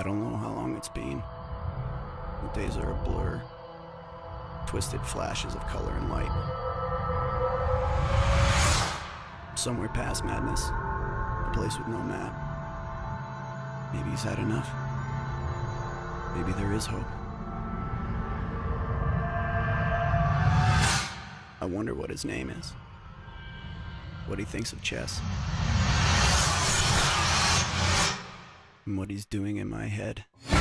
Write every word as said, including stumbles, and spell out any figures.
don't know how long it's been. The days are a blur. Twisted flashes of color and light. Somewhere past madness. A place with no map. Maybe he's had enough. Maybe there is hope. I wonder what his name is. What he thinks of chess. And what he's doing in my head.